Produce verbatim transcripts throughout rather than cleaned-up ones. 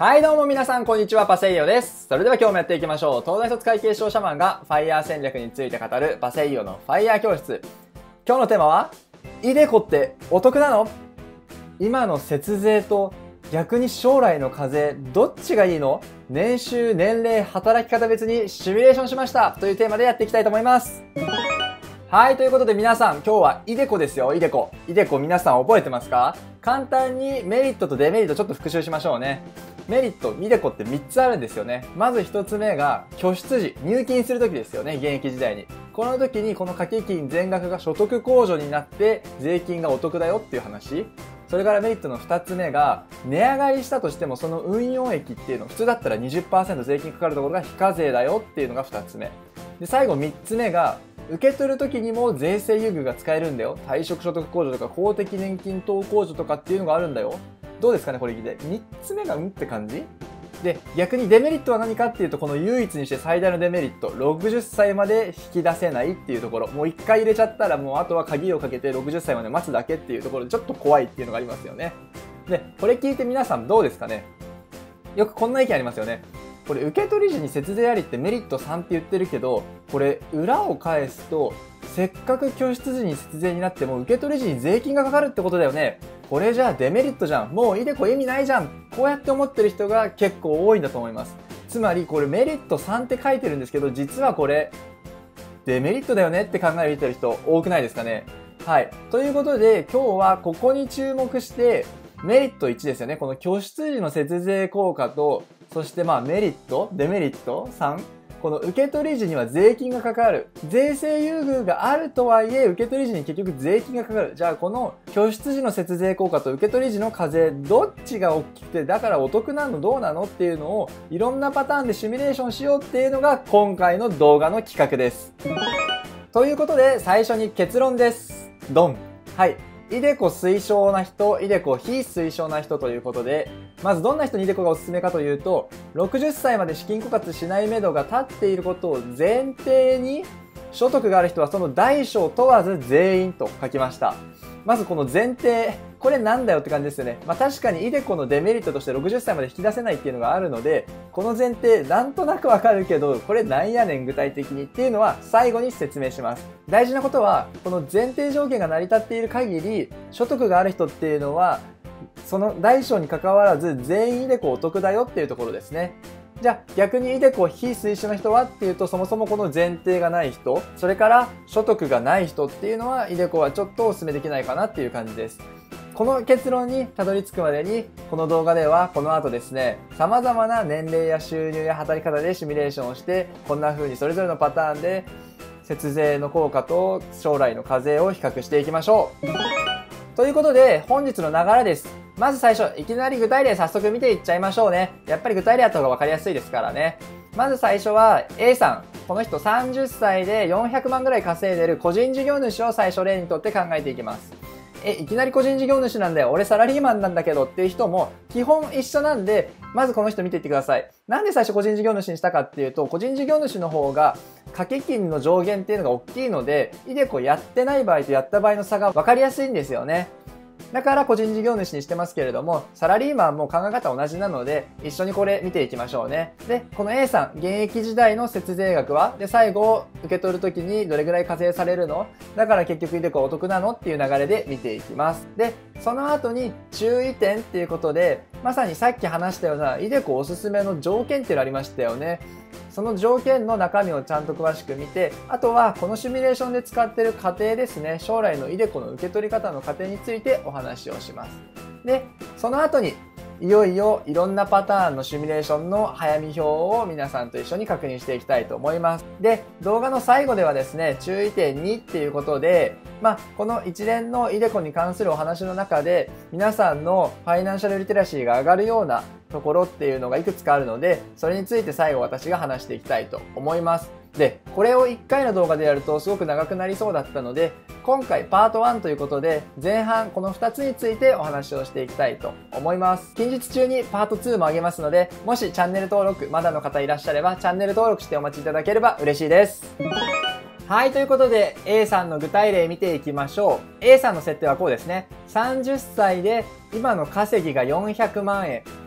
はいどうも皆さんこんにちは、パセイヨです。それでは今日もやっていきましょう。東大卒会計士商社マンがファイヤー戦略について語るパセイヨのファイヤー教室。今日のテーマは、イデコってお得なの？今の節税と逆に将来の課税どっちがいいの？年収、年齢、働き方別にシミュレーションしましたというテーマでやっていきたいと思います。はい、ということで皆さん、今日はイデコですよ、イデコ。イデコ皆さん覚えてますか？簡単にメリットとデメリットちょっと復習しましょうね。メリット、イデコってみっつあるんですよね。まずひとつめが、拠出時、入金するときですよね、現役時代に。この時にこの掛け金全額が所得控除になって、税金がお得だよっていう話。それからメリットのふたつめが、値上がりしたとしてもその運用益っていうの、普通だったら にじゅっパーセント 税金かかるところが非課税だよっていうのがふたつめ。で、最後みっつめが、受け取る時にも税制優遇が使えるんだよ。退職所得控除とか公的年金等控除とかっていうのがあるんだよ。どうですかねこれ聞いて。みっつめがうんって感じで、逆にデメリットは何かっていうと、この唯一にして最大のデメリット、ろくじゅっさいまで引き出せないっていうところ。もういっかい入れちゃったらもうあとは鍵をかけてろくじゅっさいまで待つだけっていうところでちょっと怖いっていうのがありますよね。で、これ聞いて皆さんどうですかね？よくこんな意見ありますよね。これ受取時に節税ありってメリットさんって言ってるけど、これ裏を返すと、せっかく拠出時に節税になっても受取時に税金がかかるってことだよね。これじゃあデメリットじゃん。もうイデコ意味ないじゃん。こうやって思ってる人が結構多いんだと思います。つまりこれメリットさんって書いてるんですけど、実はこれデメリットだよねって考えてる人多くないですかね。はい。ということで今日はここに注目してメリットいちですよね。この拠出時の節税効果と、そしてまあメリット、デメリットさん。この受取時には税金がかかる。税制優遇があるとはいえ、受取時に結局税金がかかる。じゃあこの拠出時の節税効果と受取時の課税、どっちが大きくて、だからお得なのどうなのっていうのを、いろんなパターンでシミュレーションしようっていうのが今回の動画の企画です。ということで、最初に結論です。ドン。はい。イデコ推奨な人、イデコ非推奨な人ということで、まずどんな人にイデコがおすすめかというと、ろくじゅっさいまで資金枯渇しない目処が立っていることを前提に、所得がある人はその大小問わず全員と書きました。まずこの前提、これなんだよって感じですよね。まあ確かにイデコのデメリットとしてろくじゅっさいまで引き出せないっていうのがあるので、この前提なんとなくわかるけど、これなんやねん具体的にっていうのは最後に説明します。大事なことは、この前提条件が成り立っている限り、所得がある人っていうのは、その大小に関わらず全員イデコお得だよっていうところですね。じゃあ逆にイデコ非推奨の人はっていうと、そもそもこの前提がない人、それから所得がない人っていうのはイデコはちょっとお勧めできないかなっていう感じです。この結論にたどり着くまでに、この動画ではこの後ですね、様々な年齢や収入や働き方でシミュレーションをして、こんな風にそれぞれのパターンで節税の効果と将来の課税を比較していきましょう。ということで本日の流れです。まず最初、いきなり具体例早速見ていっちゃいましょうね。やっぱり具体例あった方が分かりやすいですからね。まず最初は A さん。この人さんじゅっさいでよんひゃくまんぐらい稼いでる個人事業主を最初例にとって考えていきます。え、いきなり個人事業主なんだよ。俺サラリーマンなんだけどっていう人も基本一緒なんで、まずこの人見ていってください。なんで最初個人事業主にしたかっていうと、個人事業主の方が掛け金の上限っていうのが大きいので、イデコやってない場合とやった場合の差が分かりやすいんですよね。だから個人事業主にしてますけれども、サラリーマンも考え方同じなので、一緒にこれ見ていきましょうね。で、この A さん、現役時代の節税額はで、最後、受け取るときにどれぐらい課税されるの？だから結局イデコお得なのっていう流れで見ていきます。で、その後に注意点っていうことで、まさにさっき話したようなイデコおすすめの条件っていうのありましたよね。その条件の中身をちゃんと詳しく見て、あとはこのシミュレーションで使っている過程ですね、将来のイデコの受け取り方の過程についてお話をします。で、その後にいよいよいろんなパターンのシミュレーションの早見表を皆さんと一緒に確認していきたいと思います。で、動画の最後ではですね、注意点にっていうことで、まあ、この一連のイデコに関するお話の中で、皆さんのファイナンシャルリテラシーが上がるようなところっていうのがいくつかあるので、それについて最後私が話していきたいと思います。で、これをいっかいの動画でやるとすごく長くなりそうだったので、今回パートワンということで、前半このふたつについてお話をしていきたいと思います。近日中にパートツーも上げますので、もしチャンネル登録まだの方いらっしゃれば、チャンネル登録してお待ちいただければ嬉しいです。はい、ということで A さんの具体例見ていきましょう。A さんの設定はこうですね。さんじゅっさいで今の稼ぎがよんひゃくまんえんで、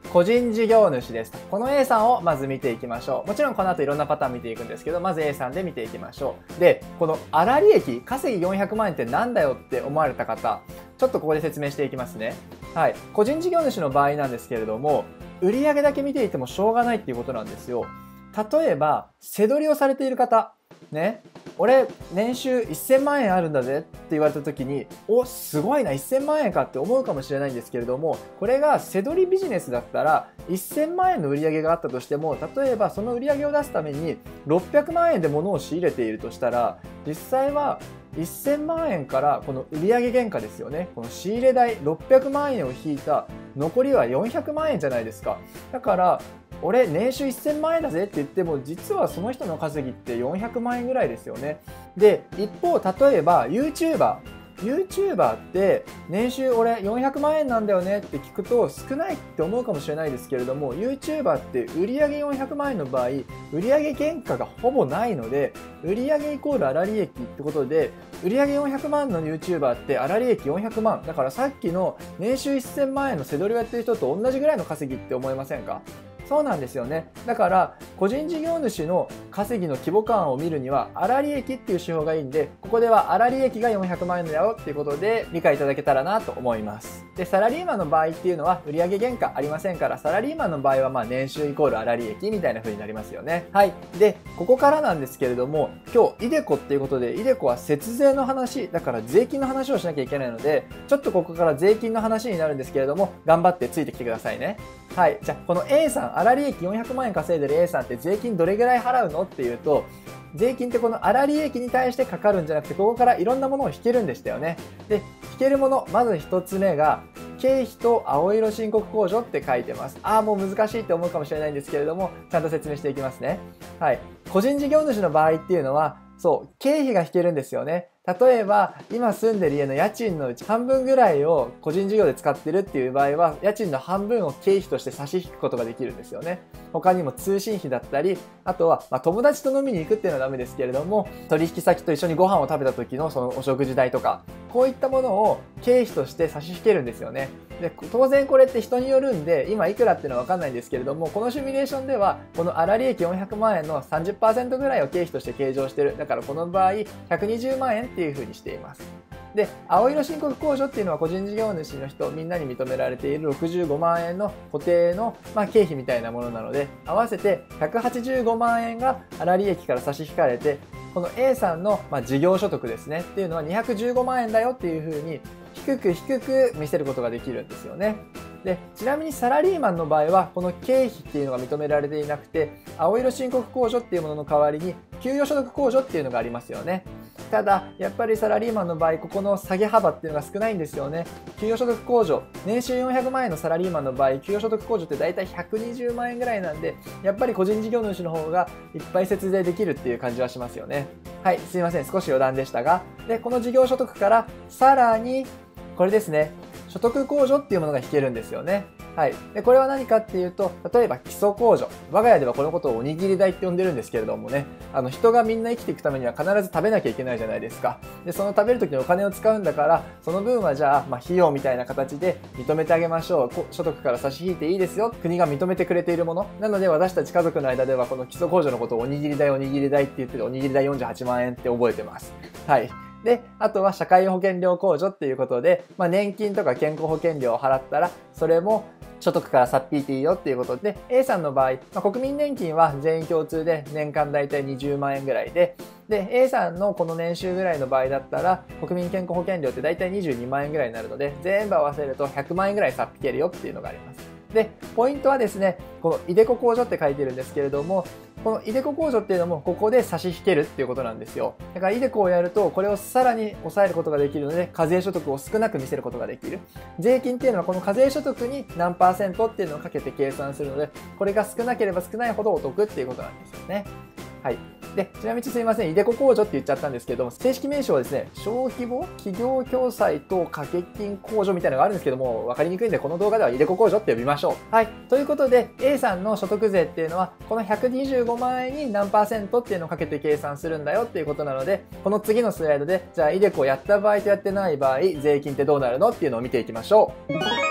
個人事業主です。この A さんをまず見ていきましょう。もちろんこの後いろんなパターン見ていくんですけど、まず A さんで見ていきましょう。で、この粗利益、稼ぎよんひゃくまんえんってなんだよって思われた方、ちょっとここで説明していきますね。はい。個人事業主の場合なんですけれども、売上だけ見ていてもしょうがないっていうことなんですよ。例えば、背取りをされている方、ね。俺、年収せんまんえんあるんだぜって言われた時に、お、すごいな、せんまんえんかって思うかもしれないんですけれども、これが背取りビジネスだったら、せんまんえんの売り上げがあったとしても、例えばその売り上げを出すためにろっぴゃくまんえんで物を仕入れているとしたら、実際はせんまんえんからこの売上原価ですよね。この仕入れ代ろっぴゃくまんえんを引いた残りはよんひゃくまんえんじゃないですか。だから、俺年収せんまんえんだぜって言っても実はその人の稼ぎってよんひゃくまんえんぐらいですよね。で、一方例えば YouTuber。YouTuber って年収俺よんひゃくまんえんなんだよねって聞くと少ないって思うかもしれないですけれども YouTuber って売上よんひゃくまんえんの場合売上原価がほぼないので売上イコール粗利益ってことで売上よんひゃくまんの YouTuber って粗利益よんひゃくまんだからさっきの年収せんまんえんの背取りをやってる人と同じぐらいの稼ぎって思いませんか？そうなんですよね。だから個人事業主の稼ぎの規模感を見るには粗利益っていう指標がいいんでここでは粗利益がよんひゃくまんえんだよっていうことで理解いただけたらなと思います。でサラリーマンの場合っていうのは売上原価ありませんからサラリーマンの場合はまあ年収イコール粗利益みたいな風になりますよね。はい。でここからなんですけれども今日イデコっていうことでイデコは節税の話だから税金の話をしなきゃいけないのでちょっとここから税金の話になるんですけれども頑張ってついてきてくださいね。はい。じゃあこの A さん粗利益よんひゃくまんえん稼いでる A さんって税金どれぐらい払うのっていうと税金ってこの粗利益に対してかかるんじゃなくてここからいろんなものを引けるんでしたよね。で引けるものまず一つ目が経費と青色申告控除って書いてます。ああもう難しいって思うかもしれないんですけれどもちゃんと説明していきますね。はい。個人事業主の場合っていうのはそう経費が引けるんですよね。例えば今住んでる家の家賃のうち半分ぐらいを個人事業で使ってるっていう場合は家賃の半分を経費として差し引くことができるんですよね。他にも通信費だったりあとは、まあ、友達と飲みに行くっていうのはダメですけれども取引先と一緒にご飯を食べた時のそのお食事代とかこういったものを経費として差し引けるんですよね。で当然これって人によるんで今いくらっていうのは分かんないんですけれどもこのシミュレーションではこの粗利益よんひゃくまんえんの さんじゅっパーセント ぐらいを経費として計上してる。だからこの場合ひゃくにじゅうまんえんっていう風にしています。で青色申告控除っていうのは個人事業主の人みんなに認められているろくじゅうごまんえんの固定の、まあ、経費みたいなものなので合わせてひゃくはちじゅうごまんえんが粗利益から差し引かれてこの A さんの、まあ、事業所得ですねっていうのはにひゃくじゅうごまんえんだよっていう風に低く低く見せることができるんですよね。でちなみにサラリーマンの場合はこの経費っていうのが認められていなくて青色申告控除っていうものの代わりに給与所得控除っていうのがありますよね。ただやっぱりサラリーマンの場合ここの下げ幅っていうのが少ないんですよね。給与所得控除年収よんひゃくまんえんのサラリーマンの場合給与所得控除ってだいたいひゃくにじゅうまんえんぐらいなんでやっぱり個人事業主の方がいっぱい節税できるっていう感じはしますよね。はいすいません少し余談でしたがでこの事業所得からさらにこれですね所得控除っていうものが引けるんですよね。はい。で、これは何かっていうと、例えば基礎控除。我が家ではこのことをおにぎり代って呼んでるんですけれどもね、あの、人がみんな生きていくためには必ず食べなきゃいけないじゃないですか。で、その食べるときにお金を使うんだから、その分はじゃあ、まあ、費用みたいな形で認めてあげましょう。所得から差し引いていいですよ。国が認めてくれているもの。なので、私たち家族の間ではこの基礎控除のことをおにぎり代、おにぎり代って言ってるおにぎり代よんじゅうはちまんえんって覚えてます。はい。で、あとは社会保険料控除っていうことで、まあ、年金とか健康保険料を払ったら、それも所得からさっ引いていいよっていうことで、A さんの場合、まあ、国民年金は全員共通で年間だいたいにじゅうまんえんぐらいで、で、A さんのこの年収ぐらいの場合だったら、国民健康保険料ってだいたいにじゅうにまんえんぐらいになるので、全部合わせるとひゃくまんえんぐらいさっ引けるよっていうのがあります。で、ポイントはですね、このイデコ控除って書いてるんですけれども、このイデコ控除っていうのもここで差し引けるっていうことなんですよ。だからイデコをやるとこれをさらに抑えることができるので課税所得を少なく見せることができる。税金っていうのはこの課税所得に何パーセントっていうのをかけて計算するのでこれが少なければ少ないほどお得っていうことなんですよね。はい。で、ちなみにすいません、イデコ控除って言っちゃったんですけども、正式名称はですね、小規模企業共済と掛け金控除みたいなのがあるんですけども、分かりにくいんで、この動画ではイデコ控除って呼びましょう。はい。ということで、A さんの所得税っていうのは、このひゃくにじゅうごまんえんに何パーセントっていうのをかけて計算するんだよっていうことなので、この次のスライドで、じゃあイデコをやった場合とやってない場合、税金ってどうなるのっていうのを見ていきましょう。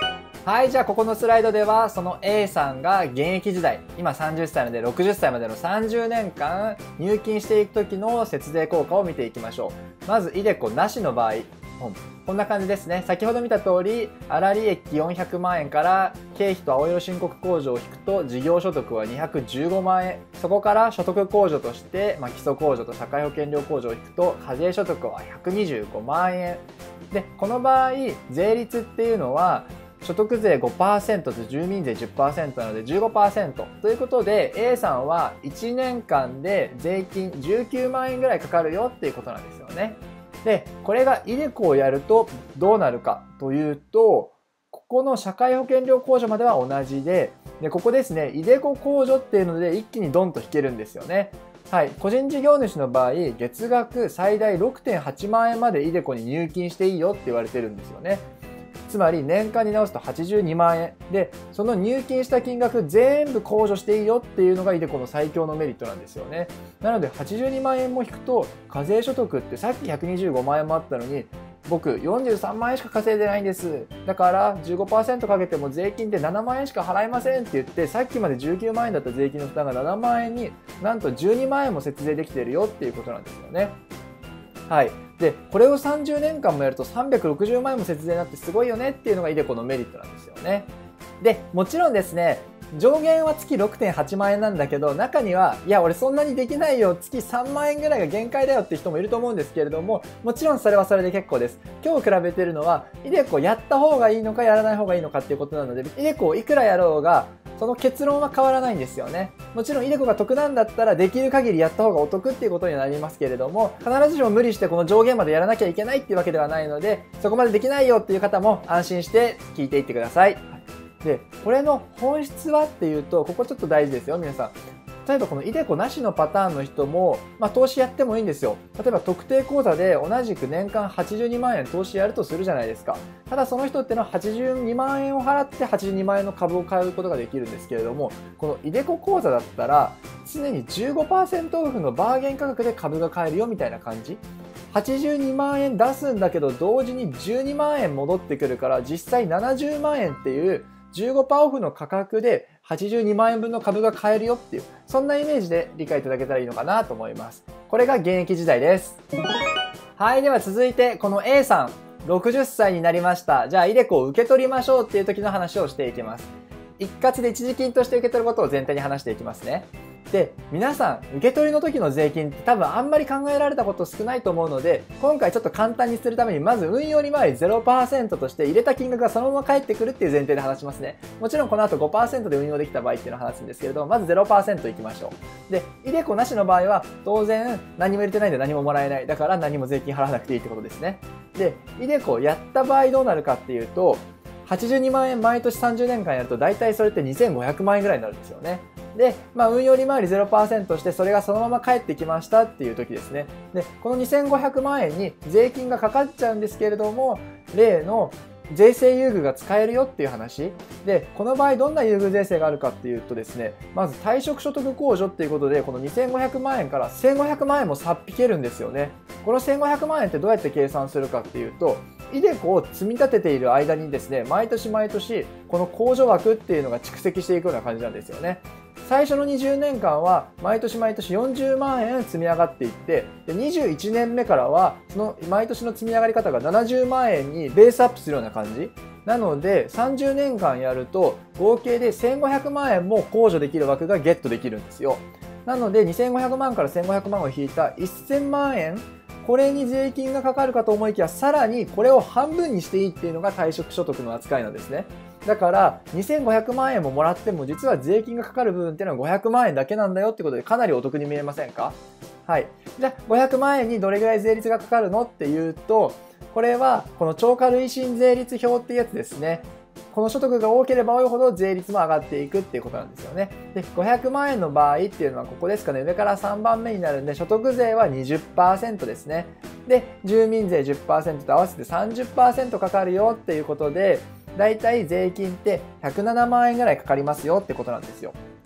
はい、じゃあここのスライドでは、その A さんが現役時代、今さんじゅっさいなのでろくじゅっさいまでのさんじゅうねんかん入金していく時の節税効果を見ていきましょう。まず、イデコなしの場合、こんな感じですね。先ほど見た通り、粗利益よんひゃくまんえんから経費と青色申告控除を引くと事業所得はにひゃくじゅうごまんえん。そこから所得控除として、まあ、基礎控除と社会保険料控除を引くと課税所得はひゃくにじゅうごまんえん。で、この場合、税率っていうのは、所得税 ごパーセント と住民税 じゅっパーセント なので じゅうごパーセント ということで A さんはいちねんかんで税金じゅうきゅうまんえんぐらいかかるよっていうことなんですよね。で、これがイデコをやるとどうなるかというと、ここの社会保険料控除までは同じで、でここですね、イデコ控除っていうので一気にドンと引けるんですよね。はい、個人事業主の場合、月額最大 ろくてんはちまんえんまでイデコに入金していいよって言われてるんですよね。つまり年間に直すとはちじゅうにまんえんで、その入金した金額全部控除していいよっていうのがイデコの最強のメリットなんですよね。なのではちじゅうにまんえんも引くと課税所得ってさっきひゃくにじゅうごまんえんもあったのに、僕よんじゅうさんまんえんしか稼いでないんです。だから じゅうごパーセント かけても税金でななまんえんしか払いませんって言って、さっきまでじゅうきゅうまんえんだった税金の負担がななまんえんになんとじゅうにまんえんも節税できてるよっていうことなんですよね。はい。で、これをさんじゅうねんかんもやるとさんびゃくろくじゅうまんえんも節税になってすごいよねっていうのがイデコのメリットなんですよね。で、もちろんですね、上限は月 ろくてんはちまんえんなんだけど、中には、いや、俺そんなにできないよ、月さんまんえんぐらいが限界だよって人もいると思うんですけれども、もちろんそれはそれで結構です。今日比べてるのは、イデコやった方がいいのかやらない方がいいのかっていうことなので、イデコをいくらやろうが、その結論は変わらないんですよね。もちろんイデコが得なんだったらできる限りやった方がお得っていうことになりますけれども、必ずしも無理してこの上限までやらなきゃいけないっていうわけではないので、そこまでできないよっていう方も安心して聞いていってください。で、これの本質はっていうと、ここちょっと大事ですよ、皆さん。例えばこのイデコなしのパターンの人も、まあ、投資やってもいいんですよ。例えば特定口座で同じく年間はちじゅうにまんえん投資やるとするじゃないですか。ただその人ってのははちじゅうにまんえんを払ってはちじゅうにまんえんの株を買うことができるんですけれども、このイデコ口座だったら常に じゅうごパーセント オフのバーゲン価格で株が買えるよみたいな感じ。はちじゅうにまんえん出すんだけど同時にじゅうにまんえん戻ってくるから、実際ななじゅうまんえんっていう じゅうごパーセント オフの価格ではちじゅうにまんえんぶんの株が買えるよっていう、そんなイメージで理解いただけたらいいのかなと思います。これが現役時代です。はい、では続いてこの A さん、ろくじゅっさいになりました。じゃあイデコを受け取りましょうっていう時の話をしていきます。一括で一時金として受け取ることを前提に話していきますね。で、皆さん、受け取りの時の税金って多分あんまり考えられたこと少ないと思うので、今回ちょっと簡単にするために、まず運用利回り ゼロパーセント として入れた金額がそのまま返ってくるっていう前提で話しますね。もちろんこの後 ごパーセント で運用できた場合っていうのを話すんですけれども、まず ゼロパーセント いきましょう。で、イデコなしの場合は、当然何も入れてないんで何ももらえない。だから何も税金払わなくていいってことですね。で、イデコやった場合どうなるかっていうと、はちじゅうにまんえん毎年さんじゅうねんかんやると大体それってにせんごひゃくまんえんぐらいになるんですよね。で、まあ、運用利回り ゼロパーセント してそれがそのまま返ってきましたっていう時ですね。で、このにせんごひゃくまんえんに税金がかかっちゃうんですけれども、例の税制優遇が使えるよっていう話で、この場合どんな優遇税制があるかっていうとですね、まず退職所得控除っていうことで、このにせんごひゃくまんえんからせんごひゃくまんえんも差っ引けるんですよね。このせんごひゃくまんえんってどうやって計算するかっていうと、イデコを積み立てている間にですね、毎年毎年この控除枠っていうのが蓄積していくような感じなんですよね。最初のにじゅうねんかんは毎年毎年よんじゅうまんえん積み上がっていって、でにじゅういちねんめからはその毎年の積み上がり方がななじゅうまんえんにベースアップするような感じなので、さんじゅうねんかんやると合計でせんごひゃくまんえんも控除できる枠がゲットできるんですよ。なのでにせんごひゃくまんからせんごひゃくまんを引いたせんまんえん、これに税金がかかるかと思いきや、さらにこれを半分にしていいっていうのが退職所得の扱いなんですね。だからにせんごひゃくまんえんももらっても実は税金がかかる部分っていうのはごひゃくまんえんだけなんだよってことで、かなりお得に見えませんか？はい。じゃあごひゃくまんえんにどれぐらい税率がかかるのっていうと、これはこの超過累進税率表っていうやつですね。この所得が多ければ多いほど税率も上がっていくっていうことなんですよね。で、ごひゃくまんえんの場合っていうのはここですかね、上からさんばんめになるんで、所得税は にじゅっパーセント ですね。で、住民税 じゅっパーセント と合わせて さんじゅっパーセント かかるよっていうことで、だいたい税金ってひゃくななまんえんぐらいかかりますよってことなんですよ。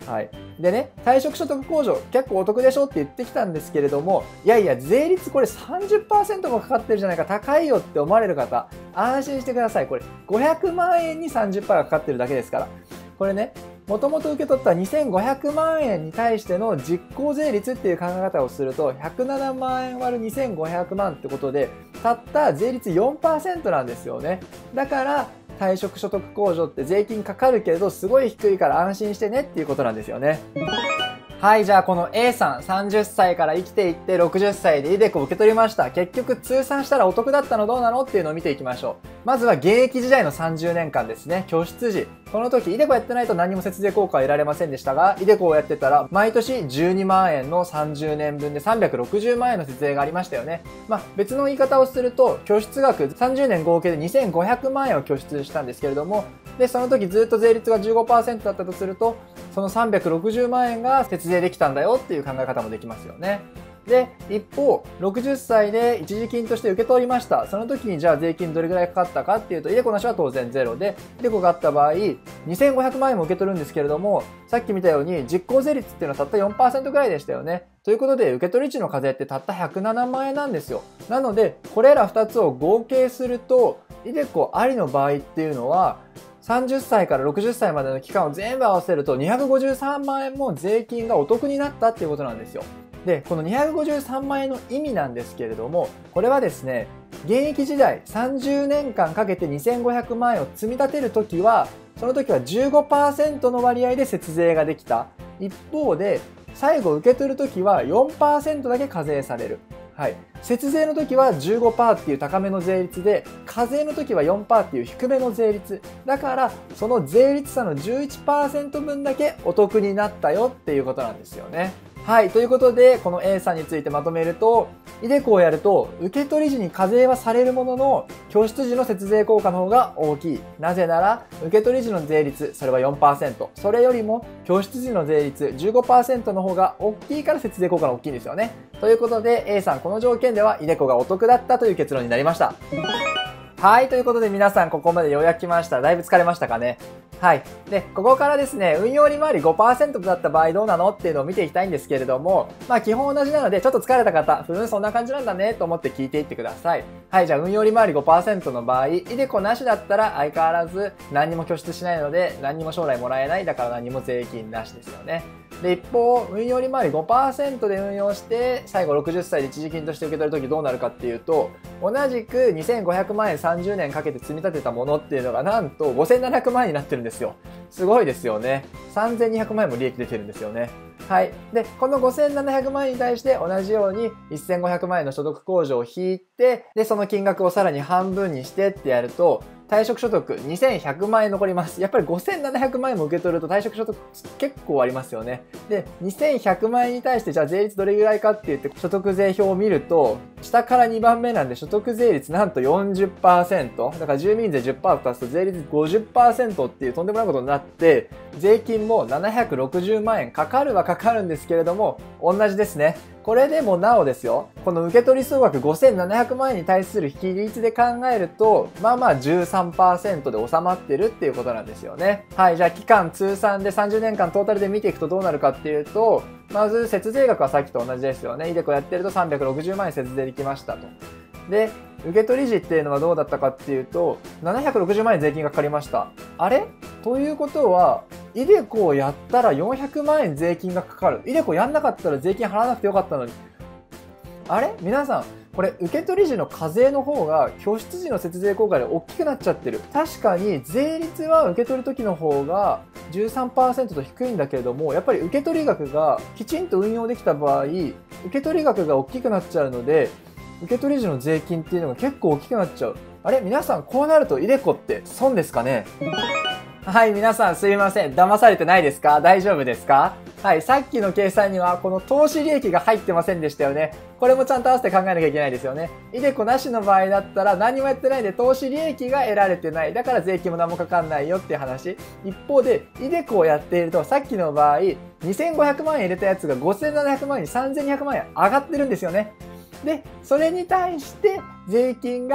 はい。でね、退職所得控除結構お得でしょって言ってきたんですけれども、いやいや、税率これ さんじゅっパーセント もかかってるじゃないか、高いよって思われる方、安心してください。これごひゃくまんえんに さんじゅっパーセント がかかってるだけですから。これね、もともと受け取ったにせんごひゃくまんえんに対しての実効税率っていう考え方をすると、ひゃくななまんえん割るにせんごひゃくまんってことで、たった税率 よんパーセント なんですよね。だから、退職所得控除って税金かかるけれどすごい低いから安心してねっていうことなんですよね。はい、じゃあこの A さんさんじゅっさいから生きていってろくじゅっさいでイデコを受け取りました。結局通算したらお得だったのどうなのっていうのを見ていきましょう。まずは現役時代のさんじゅうねんかんですね。拠出時。この時イデコやってないと何も節税効果は得られませんでしたが、イデコをやってたら毎年じゅうにまんえんのさんじゅうねんぶんでさんびゃくろくじゅうまんえんの節税がありましたよね。まあ別の言い方をすると、拠出額さんじゅうねん合計でにせんごひゃくまんえんを拠出したんですけれども、で、その時ずっと税率が じゅうごパーセント だったとすると、そのさんびゃくろくじゅうまんえんが節税できたんだよっていう考え方もできますよね。で、一方、ろくじゅっさいで一時金として受け取りました。その時にじゃあ税金どれぐらいかかったかっていうと、イデコなしは当然ゼロで、イデコがあった場合、にせんごひゃくまんえんも受け取るんですけれども、さっき見たように実効税率っていうのはたった よんパーセント ぐらいでしたよね。ということで、受け取り時の課税ってたったひゃくななまんえんなんですよ。なので、これらふたつを合計すると、イデコありの場合っていうのは、さんじゅっさいからろくじゅっさいまでの期間を全部合わせるとにひゃくごじゅうさんまんえんも税金がお得になったっていうことなんですよ。で、このにひゃくごじゅうさんまんえんの意味なんですけれども、これはですね、現役時代さんじゅうねんかんかけてにせんごひゃくまんえんを積み立てるときは、その時は じゅうごパーセント の割合で節税ができた。一方で、最後受け取るときは よんパーセント だけ課税される。はい。節税の時は じゅうごパーセント っていう高めの税率で、課税の時は よんパーセント っていう低めの税率。だから、その税率差の じゅういちパーセント 分だけお得になったよっていうことなんですよね。はい。ということで、この A さんについてまとめると、イデコをやると、受け取り時に課税はされるものの、拠出時の節税効果の方が大きい。なぜなら、受け取り時の税率、それは よんパーセント。それよりも、拠出時の税率 じゅうごパーセント の方が大きいから節税効果が大きいんですよね。ということで、A さん、この条件では、イデコがお得だったという結論になりました。はい。ということで、皆さん、ここまでようやく来ました。だいぶ疲れましたかね。はい。で、ここからですね、運用利回り ごパーセント だった場合どうなのっていうのを見ていきたいんですけれども、まあ基本同じなので、ちょっと疲れた方、ふーん、そんな感じなんだねと思って聞いていってください。はい、じゃあ運用利回り ごパーセント の場合、イデコなしだったら相変わらず何にも拠出しないので、何にも将来もらえない、だから何も税金なしですよね。で、一方、運用利回り ごパーセント で運用して、最後ろくじゅっさいで一時金として受け取るときどうなるかっていうと、同じくにせんごひゃくまんえんさんじゅうねんかけて積み立てたものっていうのがなんとごせんななひゃくまんえんになってるんですよ。すごいですよね。さんぜんにひゃくまんえんも利益出てるんですよね。はい。で、このごせんななひゃくまんえんに対して同じようにせんごひゃくまんえんの所得控除を引いて、で、その金額をさらに半分にしてってやると、退職所得にせんひゃくまんえん残ります。やっぱりごせんななひゃくまんえんも受け取ると退職所得結構ありますよね。で、にせんひゃくまんえんに対してじゃあ税率どれぐらいかって言って所得税表を見ると、下からにばんめなんで所得税率なんと よんじゅっパーセント。だから住民税 じゅっパーセント 足すと税率 ごじゅっパーセント っていうとんでもないことになって、税金もななひゃくろくじゅうまんえんかかるはかかるんですけれども、同じですね。これでもなおですよ。この受け取り総額ごせんななひゃくまんえんに対する比率で考えると、まあまあ じゅうさんパーセント で収まってるっていうことなんですよね。はい、じゃあ期間通算でさんじゅうねんかんトータルで見ていくとどうなるかっていうと、まず節税額はさっきと同じですよね。イデコやってるとさんびゃくろくじゅうまんえん節税できましたと。で、受け取り時っていうのはどうだったかっていうと、ななひゃくろくじゅうまんえん税金がかかりました。あれということは、イデコをやったらよんひゃくまんえん税金がかかる。イデコやんなかったら税金払わなくてよかったのに。あれ皆さん、これ受け取り時の課税の方が拠出時の節税効果で大きくなっちゃってる。確かに税率は受け取る時の方が じゅうさんパーセント と低いんだけれども、やっぱり受け取り額がきちんと運用できた場合、受け取り額が大きくなっちゃうので、受け取り時の税金っていうのが結構大きくなっちゃう。あれ皆さん、こうなるとイデコって損ですかね？はい、皆さんすいません。騙されてないですか？大丈夫ですか？はい、さっきの計算にはこの投資利益が入ってませんでしたよね。これもちゃんと合わせて考えなきゃいけないですよね。イデコなしの場合だったら何もやってないんで投資利益が得られてない。だから税金も何もかかんないよっていう話。一方で、イデコをやっているとさっきの場合、にせんごひゃくまんえん入れたやつがごせんななひゃくまんえんにさんぜんにひゃくまんえん上がってるんですよね。で、それに対して税金が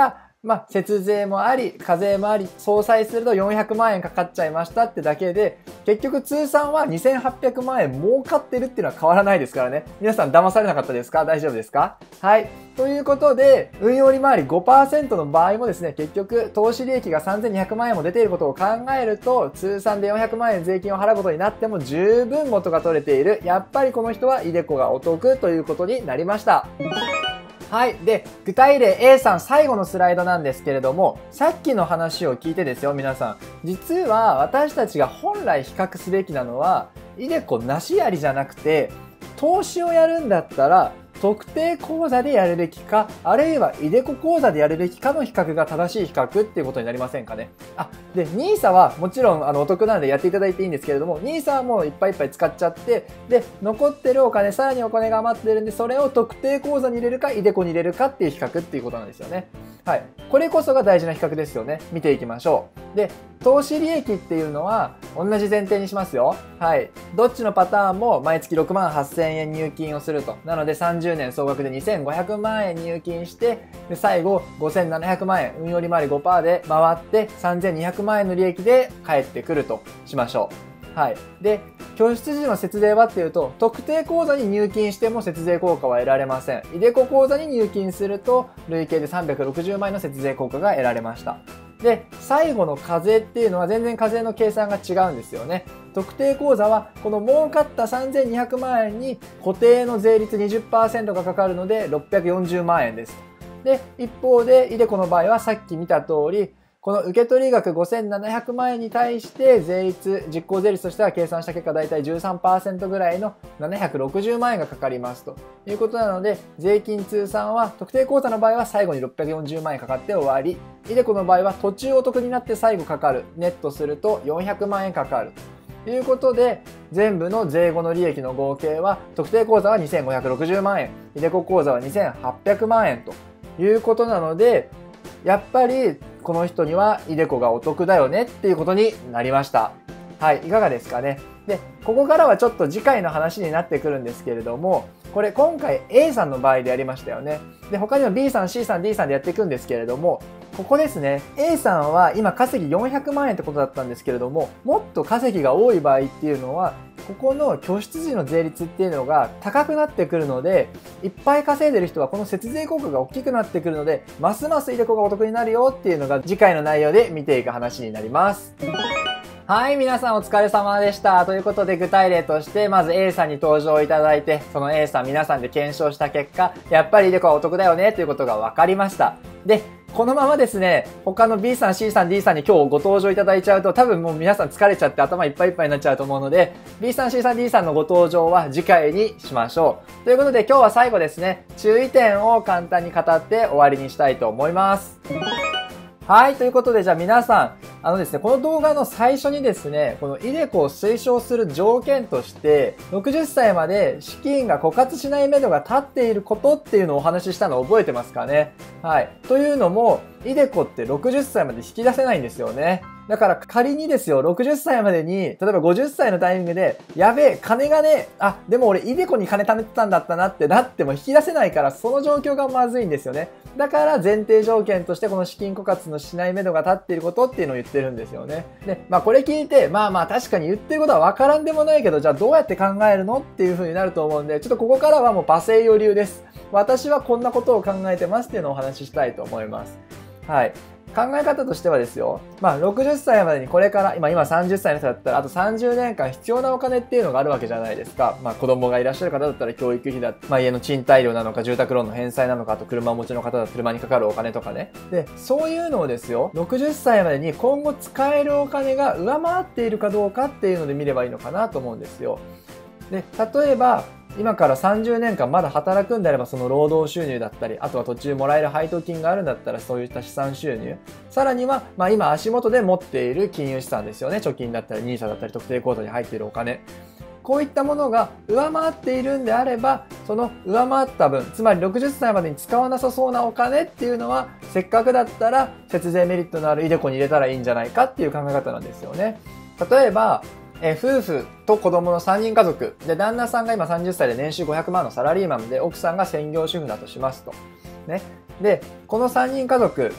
まあ、節税もあり、課税もあり、総裁するとよんひゃくまん円かかっちゃいましたってだけで、結局通算はにせんはっぴゃくまん円儲かってるっていうのは変わらないですからね。皆さん騙されなかったですか？大丈夫ですか？はい。ということで、運用利回り ごパーセント の場合もですね、結局、投資利益がさんぜんにひゃくまん円も出ていることを考えると、通算でよんひゃくまん円税金を払うことになっても十分元が取れている。やっぱりこの人はイデコがお得ということになりました。はい。で、具体例 A さん最後のスライドなんですけれども、さっきの話を聞いてですよ、皆さん。実は私たちが本来比較すべきなのは、イデコなしありじゃなくて、投資をやるんだったら、特定口座でやるべきか、あるいはイデコ口座でやるべきかの比較が正しい比較っていうことになりませんかね。あ、で、ニーサ はもちろんあのお得なのでやっていただいていいんですけれども、ニーサ はもういっぱいいっぱい使っちゃって、で、残ってるお金、さらにお金が余ってるんで、それを特定口座に入れるか、イデコに入れるかっていう比較っていうことなんですよね。はい。これこそが大事な比較ですよね。見ていきましょう。で、投資利益っていうのは同じ前提にしますよ。はい。どっちのパターンも毎月ろくまんはっせんえん入金をすると。なのでさんじゅうねん総額でにせんごひゃくまん円入金して、で最後ごせんななひゃくまん円、運用利回り ごパーセント で回ってさんぜんにひゃくまん円の利益で返ってくるとしましょう。はい。で、拠出時の節税はっていうと、特定口座に入金しても節税効果は得られません。イデコ口座に入金すると、累計でさんびゃくろくじゅうまん円の節税効果が得られました。で、最後の課税っていうのは全然課税の計算が違うんですよね。特定口座はこの儲かったさんぜんにひゃくまん円に固定の税率 にじゅっパーセント がかかるのでろっぴゃくよんじゅうまん円です。で、一方でイデコの場合はさっき見た通り、この受取額ごせんななひゃくまん円に対して税率、実効税率としては計算した結果だいたい じゅうさんパーセント ぐらいのななひゃくろくじゅうまん円がかかりますということなので、税金通算は特定口座の場合は最後にろっぴゃくよんじゅうまん円かかって終わり、イデコの場合は途中お得になって最後かかる、ネットするとよんひゃくまん円かかる。ということで、全部の税後の利益の合計は、特定口座はにせんごひゃくろくじゅうまん円、イデコ口座はにせんはっぴゃくまん円ということなので、やっぱりこの人にはイデコがお得だよねっていうことになりました。はい、いかがですかね。で、ここからはちょっと次回の話になってくるんですけれども、これ今回 A さんの場合でやりましたよね。で、他にも B さん、C さん、D さんでやっていくんですけれども、ここですね。A さんは今稼ぎよんひゃくまん円ってことだったんですけれども、もっと稼ぎが多い場合っていうのは、ここの拠出時の税率っていうのが高くなってくるので、いっぱい稼いでる人はこの節税効果が大きくなってくるので、ますますイデコがお得になるよっていうのが次回の内容で見ていく話になります。はい、皆さんお疲れ様でした。ということで具体例として、まず A さんに登場いただいて、その A さん皆さんで検証した結果、やっぱりイデコはお得だよねということが分かりました。で、このままですね、他の B さん、C さん、D さんに今日ご登場いただいちゃうと、多分もう皆さん疲れちゃって頭いっぱいいっぱいになっちゃうと思うので、B さん、C さん、D さんのご登場は次回にしましょう。ということで今日は最後ですね、注意点を簡単に語って終わりにしたいと思います。はい、ということでじゃあ皆さん、あのですね、この動画の最初にですね、このイデコを推奨する条件として、ろくじゅっさいまで資金が枯渇しない目処が立っていることっていうのをお話ししたのを覚えてますかね。はい。というのも、イデコってろくじゅっさいまで引き出せないんですよね。だから仮にですよ、ろくじゅっさいまでに、例えばごじゅっさいのタイミングで、やべえ、金がね、あ、でも俺イデコに金貯めてたんだったなってなっても引き出せないから、その状況がまずいんですよね。だから前提条件としてこの資金枯渇のしない目処が立っていることっていうのを言ってるんですよね。で、まあこれ聞いて、まあまあ確かに言ってることはわからんでもないけど、じゃあどうやって考えるのっていう風になると思うんで、ちょっとここからはもうパセイヨ流です。私はこんなことを考えてますっていうのをお話ししたいと思います。はい。考え方としてはですよ。まあ、ろくじゅっさいまでにこれから、今、今さんじゅっさいの人だったら、あとさんじゅうねんかん必要なお金っていうのがあるわけじゃないですか。まあ、子供がいらっしゃる方だったら教育費だ、まあ、家の賃貸料なのか、住宅ローンの返済なのか、あと車をお持ちの方だと車にかかるお金とかね。で、そういうのをですよ、ろくじゅっさいまでに今後使えるお金が上回っているかどうかっていうので見ればいいのかなと思うんですよ。で、例えば、今からさんじゅうねんかんまだ働くんであればその労働収入だったり、あとは途中もらえる配当金があるんだったらそういった資産収入。さらには、まあ今足元で持っている金融資産ですよね。貯金だったり、ニーサだったり、特定口座に入っているお金。こういったものが上回っているんであれば、その上回った分、つまりろくじゅっさいまでに使わなさそうなお金っていうのは、せっかくだったら節税メリットのあるイデコに入れたらいいんじゃないかっていう考え方なんですよね。例えば、え夫婦と子供のさんにん家族で、旦那さんが今さんじゅっさいで年収ごひゃくまんのサラリーマンで、奥さんが専業主婦だとしますと。ね。で、このさんにん家族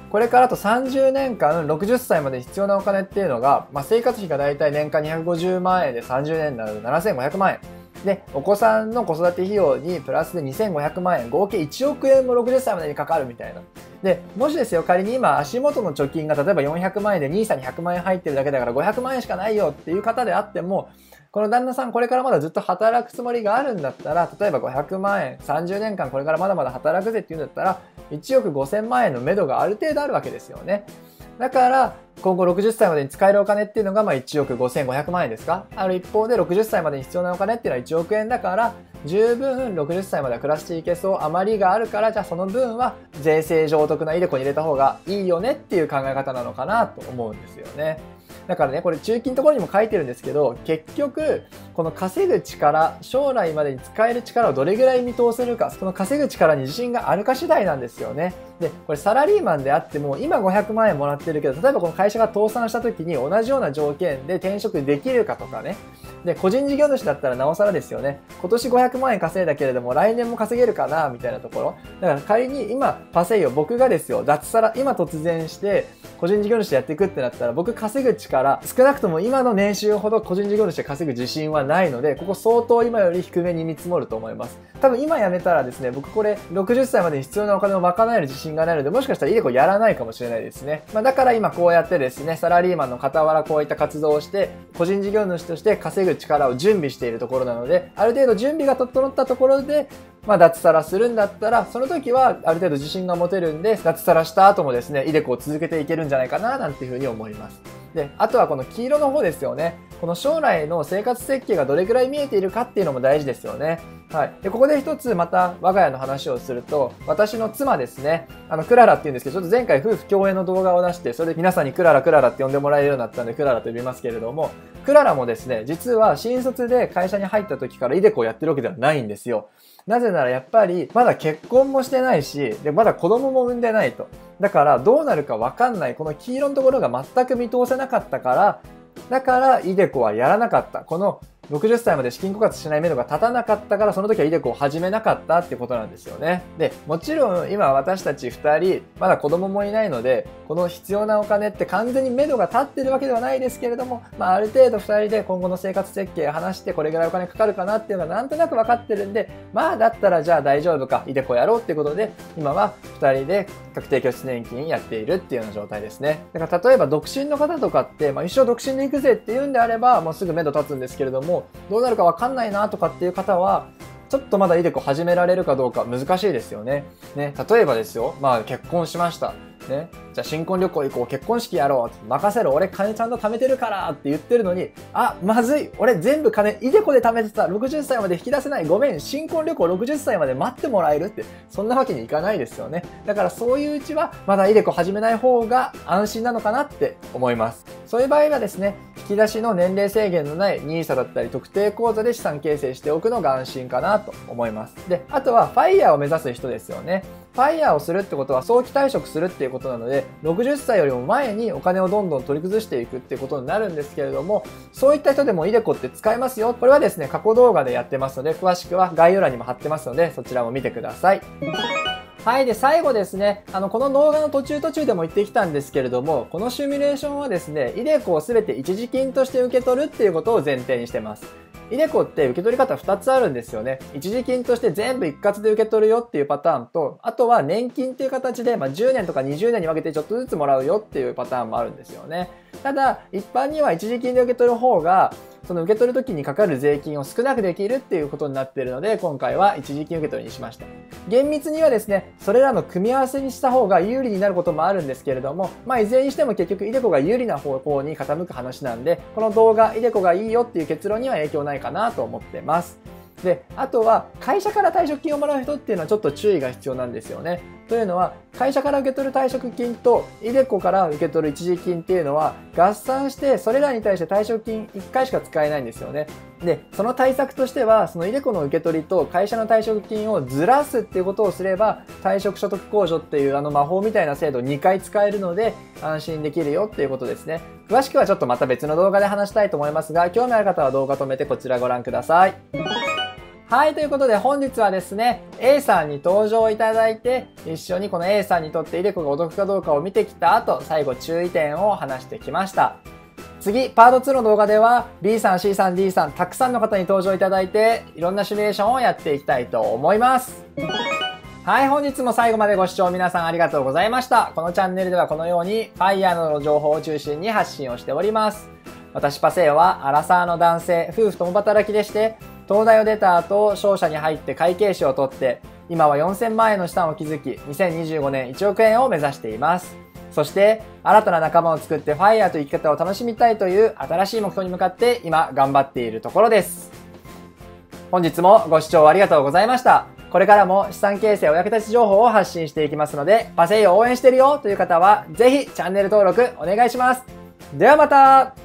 これからあとさんじゅうねんかんろくじゅっさいまで必要なお金っていうのが、まあ、生活費がだいたい年間にひゃくごじゅうまんえんでさんじゅうねんになるとななせんごひゃくまんえん。で、お子さんの子育て費用にプラスでにせんごひゃくまんえん、合計いちおくえんもろくじゅっさいまでにかかるみたいな。で、もしですよ、仮に今足元の貯金が例えばよんひゃくまんえんでニーサにひゃくまんえん入ってるだけだからごひゃくまんえんしかないよっていう方であっても、この旦那さんこれからまだずっと働くつもりがあるんだったら、例えばごひゃくまんえん、さんじゅうねんかんこれからまだまだ働くぜっていうんだったら、いちおくごせんまんえんの目処がある程度あるわけですよね。だから、今後ろくじゅっさいまでに使えるお金っていうのがまあいちおくごせんごひゃくまんえんですか。ある一方でろくじゅっさいまでに必要なお金っていうのはいちおくえんだから、十分ろくじゅっさいまでは暮らしていけそう、余りがあるから、じゃあその分は税制上お得なイデコに入れた方がいいよねっていう考え方なのかなと思うんですよね。だからね、これ中金のところにも書いてるんですけど、結局、この稼ぐ力、将来までに使える力をどれぐらい見通せるか、その稼ぐ力に自信があるか次第なんですよね。で、これサラリーマンであっても、今ごひゃくまんえんもらってるけど、例えばこの会社が倒産した時に同じような条件で転職できるかとかね。で、個人事業主だったらなおさらですよね。今年ごひゃくまんえん稼いだけれども、来年も稼げるかなみたいなところ。だから仮に今、パセイを僕がですよ、脱サラ、今突然して、個人事業主でやっていくってなったら、僕稼ぐ力、少なくとも今の年収ほど個人事業主で稼ぐ自信はないので、ここ相当今より低めに見積もると思います。多分今辞めたらですね、僕これろくじゅっさいまでに必要なお金を賄える自信がないので、もしかしたらイデコやらないかもしれないですね。まあだから今こうやってですね、サラリーマンの傍らこういった活動をして、個人事業主として稼ぐ力を準備しているところなので、ある程度準備が整ったところで、まあ脱サラするんだったら、その時はある程度自信が持てるんで、脱サラした後もですね、イデコを続けていけるんじゃないかな、なんていうふうに思います。で、あとはこの黄色の方ですよね。この将来の生活設計がどれくらい見えているかっていうのも大事ですよね。はい。で、ここで一つまた我が家の話をすると、私の妻ですね、あの、クララって言うんですけど、ちょっと前回夫婦共演の動画を出して、それで皆さんにクララクララって呼んでもらえるようになったんで、クララと呼びますけれども、クララもですね、実は新卒で会社に入った時からイデコをやってるわけではないんですよ。なぜならやっぱり、まだ結婚もしてないし、で、まだ子供も産んでないと。だからどうなるかわかんない、この黄色のところが全く見通せなかったから、だからイデコはやらなかった。このろくじゅっさいまで資金枯渇しない目処が立たなかったから、その時はイデコを始めなかったってことなんですよね。で、もちろん今私たちふたり、まだ子供もいないので、この必要なお金って完全に目処が立ってるわけではないですけれども、まあある程度ふたりで今後の生活設計を話してこれぐらいお金かかるかなっていうのがなんとなく分かってるんで、まあだったらじゃあ大丈夫か、イデコやろうっていうことで、今はふたりで確定拠出年金やっているっていうような状態ですね。だから例えば独身の方とかって、まあ一生独身で行くぜって言うんであれば、もうすぐ目処立つんですけれども、どうなるか分かんないなとかっていう方は、ちょっとまだイデコ始められるかどうか難しいですよね。ね、例えばですよ、まあ結婚しました。ね、じゃあ新婚旅行行こう、結婚式やろう、任せろ、俺金ちゃんと貯めてるからって言ってるのに、あ、まずい、俺全部金、イデコで貯めてた、ろくじゅっさいまで引き出せない、ごめん、新婚旅行ろくじゅっさいまで待ってもらえるって、そんなわけにいかないですよね。だからそういううちは、まだイデコ始めない方が安心なのかなって思います。そういう場合はですね、引き出しの年齢制限のない ニーサ だったり特定口座で資産形成しておくのが安心かなと思います。で、あとはファイヤーを目指す人ですよね。ファイヤーをするってことは早期退職するっていうことなので、ろくじゅっさいよりも前にお金をどんどん取り崩していくっていうことになるんですけれども、そういった人でもイデコって使えますよ。これはですね、過去動画でやってますので、詳しくは概要欄にも貼ってますので、そちらも見てください。はい。で、最後ですね、あの、この動画の途中途中でも言ってきたんですけれども、このシミュレーションはですね、イデコをすべて一時金として受け取るっていうことを前提にしてます。イデコって受け取り方ふたつあるんですよね。一時金として全部一括で受け取るよっていうパターンと、あとは年金っていう形で、まあ、じゅうねんとかにじゅうねんに分けてちょっとずつもらうよっていうパターンもあるんですよね。ただ、一般には一時金で受け取る方が、その受け取る時にかかる税金を少なくできるっていうことになっているので、今回は一時金受け取りにしました。厳密にはですね、それらの組み合わせにした方が有利になることもあるんですけれども、まあいずれにしても結局イデコが有利な方向に傾く話なんで、この動画イデコがいいよっていう結論には影響ないかなと思ってます。で、あとは会社から退職金をもらう人っていうのはちょっと注意が必要なんですよね。というのは、会社から受け取る退職金とイデコから受け取る一時金っていうのは合算してそれらに対して退職金いっかいしか使えないんですよね。で、その対策としては、そのイデコの受け取りと会社の退職金をずらすっていうことをすれば、退職所得控除っていうあの魔法みたいな制度をにかい使えるので安心できるよっていうことですね。詳しくはちょっとまた別の動画で話したいと思いますが、興味ある方は動画止めてこちらご覧ください。 はい、ということで本日はですね、A さんに登場いただいて、一緒にこの A さんにとってイデコがお得かどうかを見てきた後、最後注意点を話してきました。次、パートツーの動画では ビー さん、シー さん、ディー さん、たくさんの方に登場いただいて、いろんなシミュレーションをやっていきたいと思います。はい、本日も最後までご視聴皆さんありがとうございました。このチャンネルではこのように Fire などの情報を中心に発信をしております。私パセイヨはアラサーの男性、夫婦共働きでして、東大を出た後、商社に入って会計士を取って、今はよんせんまんえんの資産を築き、にせんにじゅうごねんいちおくえんを目指しています。そして、新たな仲間を作ってファイヤーと生き方を楽しみたいという新しい目標に向かって今頑張っているところです。本日もご視聴ありがとうございました。これからも資産形成お役立ち情報を発信していきますので、パセイヨを応援してるよという方は、ぜひチャンネル登録お願いします。ではまた。